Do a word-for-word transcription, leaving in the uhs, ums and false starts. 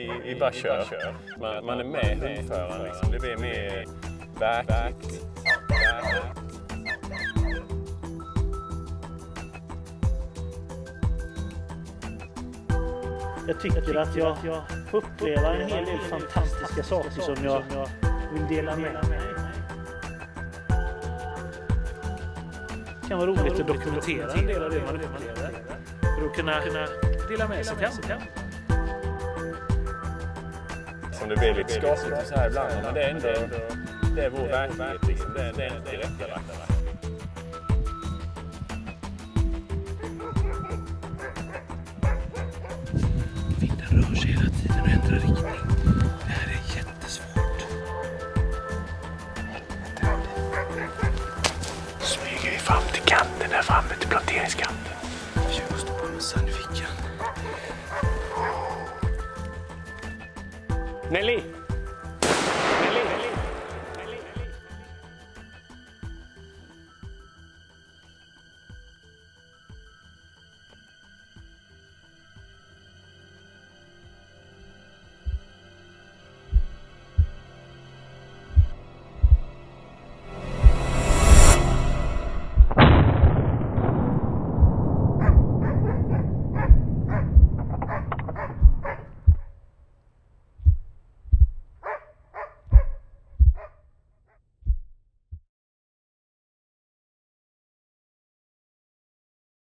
vi, vi bara kör. Man, man är med hundföraren liksom. Det blir mer verkligt. Jag tycker att jag får uppleva en hel del fantastiska saker som jag vill dela med mig. Det kan vara roligt att dokumentera en del av det man upplever. För att kunna dela med sig till andra. Som det blir lite skakigt så här ibland. Men det är ändå det är vår verklighet liksom. Det är, det är inte direkt. Vinden rör sig hela tiden och ändrar riktning. Det här är jättesvårt. Smyger vi fram till kanten där framme till planteringskanten. Försöker stoppa mössan i fickan. Nelly!